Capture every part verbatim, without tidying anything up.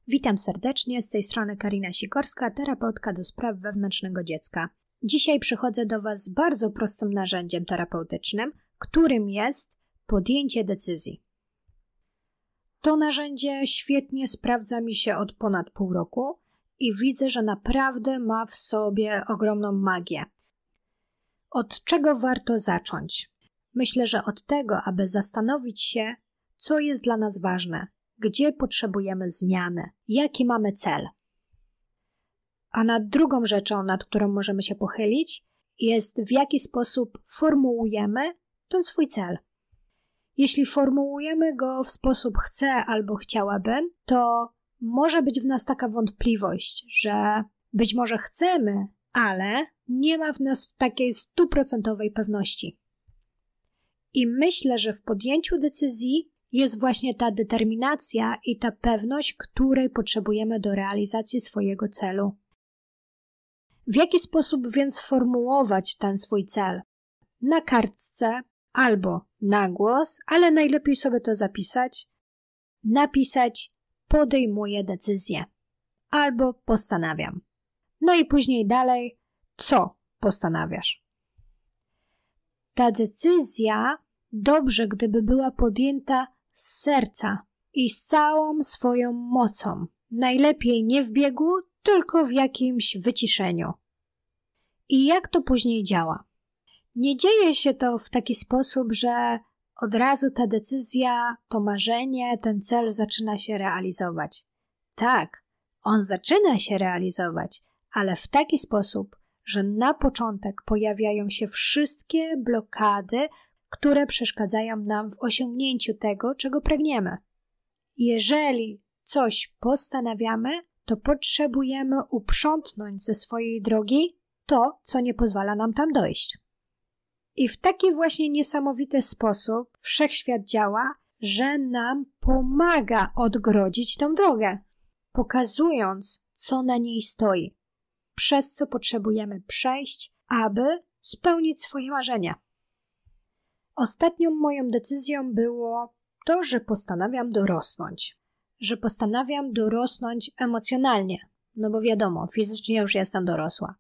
Witam serdecznie, z tej strony Karina Sikorska, terapeutka do spraw wewnętrznego dziecka. Dzisiaj przychodzę do Was z bardzo prostym narzędziem terapeutycznym, którym jest podjęcie decyzji. To narzędzie świetnie sprawdza mi się od ponad pół roku i widzę, że naprawdę ma w sobie ogromną magię. Od czego warto zacząć? Myślę, że od tego, aby zastanowić się, co jest dla nas ważne, gdzie potrzebujemy zmiany, jaki mamy cel. A nad drugą rzeczą, nad którą możemy się pochylić, jest w jaki sposób formułujemy ten swój cel. Jeśli formułujemy go w sposób chcę albo chciałabym, to może być w nas taka wątpliwość, że być może chcemy, ale nie ma w nas takiej stuprocentowej pewności. I myślę, że w podjęciu decyzji jest właśnie ta determinacja i ta pewność, której potrzebujemy do realizacji swojego celu. W jaki sposób więc formułować ten swój cel? Na kartce albo na głos, ale najlepiej sobie to zapisać, napisać podejmuję decyzję albo postanawiam. No i później dalej, co postanawiasz? Ta decyzja dobrze, gdyby była podjęta z serca i z całą swoją mocą. Najlepiej nie w biegu, tylko w jakimś wyciszeniu. I jak to później działa? Nie dzieje się to w taki sposób, że od razu ta decyzja, to marzenie, ten cel zaczyna się realizować. Tak, on zaczyna się realizować, ale w taki sposób, że na początek pojawiają się wszystkie blokady, które przeszkadzają nam w osiągnięciu tego, czego pragniemy. Jeżeli coś postanawiamy, to potrzebujemy uprzątnąć ze swojej drogi to, co nie pozwala nam tam dojść. I w taki właśnie niesamowity sposób wszechświat działa, że nam pomaga odgrodzić tę drogę, pokazując, co na niej stoi, przez co potrzebujemy przejść, aby spełnić swoje marzenia. Ostatnią moją decyzją było to, że postanawiam dorosnąć. Że postanawiam dorosnąć emocjonalnie, no bo wiadomo, fizycznie już jestem dorosła.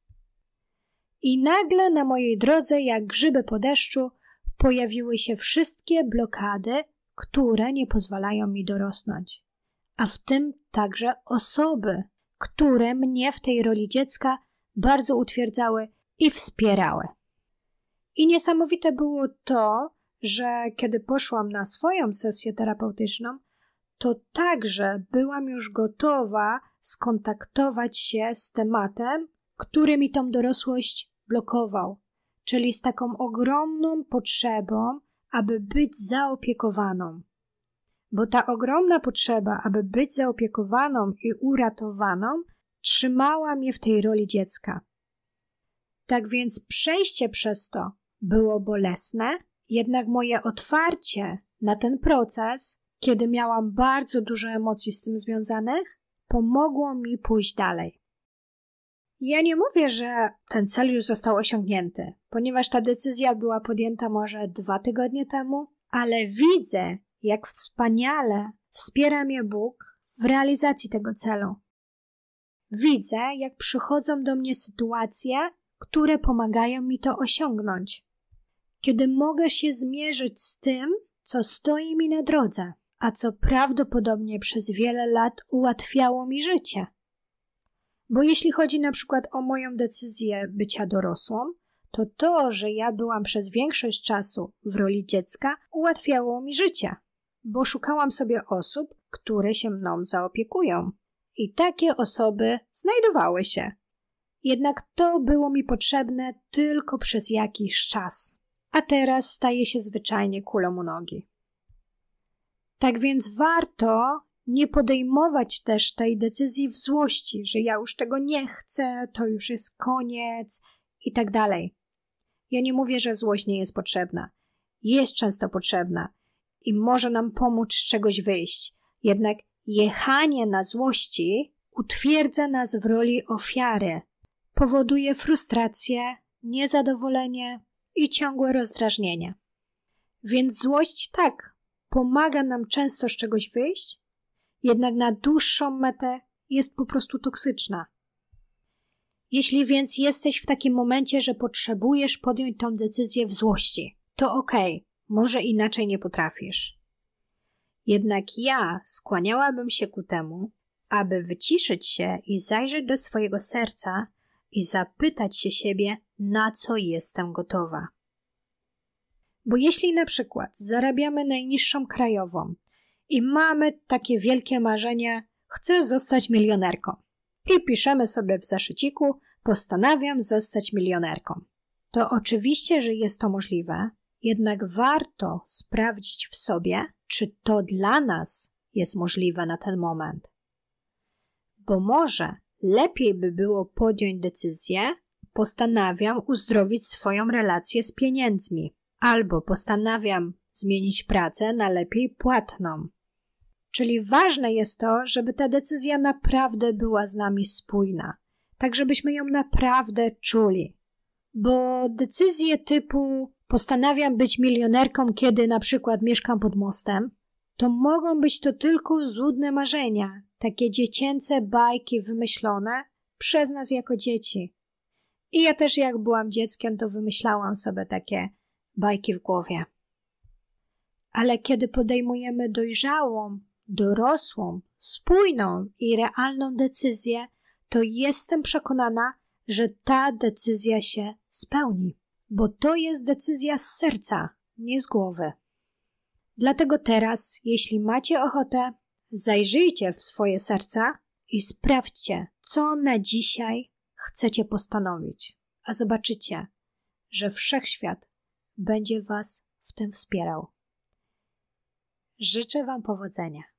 I nagle na mojej drodze, jak grzyby po deszczu, pojawiły się wszystkie blokady, które nie pozwalają mi dorosnąć. A w tym także osoby, które mnie w tej roli dziecka bardzo utwierdzały i wspierały. I niesamowite było to, że kiedy poszłam na swoją sesję terapeutyczną, to także byłam już gotowa skontaktować się z tematem, który mi tą dorosłość blokował, czyli z taką ogromną potrzebą, aby być zaopiekowaną. Bo ta ogromna potrzeba, aby być zaopiekowaną i uratowaną, trzymała mnie w tej roli dziecka. Tak więc przejście przez to było bolesne, jednak moje otwarcie na ten proces, kiedy miałam bardzo dużo emocji z tym związanych, pomogło mi pójść dalej. Ja nie mówię, że ten cel już został osiągnięty, ponieważ ta decyzja była podjęta może dwa tygodnie temu, ale widzę, jak wspaniale wspiera mnie Bóg w realizacji tego celu. Widzę, jak przychodzą do mnie sytuacje, które pomagają mi to osiągnąć. Kiedy mogę się zmierzyć z tym, co stoi mi na drodze, a co prawdopodobnie przez wiele lat ułatwiało mi życie. Bo jeśli chodzi na przykład o moją decyzję bycia dorosłą, to to, że ja byłam przez większość czasu w roli dziecka, ułatwiało mi życie, bo szukałam sobie osób, które się mną zaopiekują. I takie osoby znajdowały się. Jednak to było mi potrzebne tylko przez jakiś czas, a teraz staje się zwyczajnie kulą u nogi. Tak więc warto nie podejmować też tej decyzji w złości, że ja już tego nie chcę, to już jest koniec i tak dalej. Ja nie mówię, że złość nie jest potrzebna. Jest często potrzebna i może nam pomóc z czegoś wyjść. Jednak jechanie na złości utwierdza nas w roli ofiary. Powoduje frustrację, niezadowolenie i ciągłe rozdrażnienie. Więc złość tak, pomaga nam często z czegoś wyjść, jednak na dłuższą metę jest po prostu toksyczna. Jeśli więc jesteś w takim momencie, że potrzebujesz podjąć tą decyzję w złości, to okej, okay, może inaczej nie potrafisz. Jednak ja skłaniałabym się ku temu, aby wyciszyć się i zajrzeć do swojego serca i zapytać się siebie, na co jestem gotowa. Bo jeśli na przykład zarabiamy najniższą krajową i mamy takie wielkie marzenie, chcę zostać milionerką i piszemy sobie w zaszyciku, postanawiam zostać milionerką, to oczywiście, że jest to możliwe, jednak warto sprawdzić w sobie, czy to dla nas jest możliwe na ten moment. Bo może lepiej by było podjąć decyzję, postanawiam uzdrowić swoją relację z pieniędzmi, albo postanawiam zmienić pracę na lepiej płatną. Czyli ważne jest to, żeby ta decyzja naprawdę była z nami spójna, tak żebyśmy ją naprawdę czuli. Bo decyzje typu postanawiam być milionerką, kiedy na przykład mieszkam pod mostem, to mogą być to tylko złudne marzenia, takie dziecięce bajki wymyślone przez nas jako dzieci. I ja też jak byłam dzieckiem, to wymyślałam sobie takie bajki w głowie. Ale kiedy podejmujemy dojrzałą, dorosłą, spójną i realną decyzję, to jestem przekonana, że ta decyzja się spełni, bo to jest decyzja z serca, nie z głowy. Dlatego teraz, jeśli macie ochotę, zajrzyjcie w swoje serca i sprawdźcie, co na dzisiaj chcecie postanowić, a zobaczycie, że Wszechświat będzie was w tym wspierał. Życzę wam powodzenia.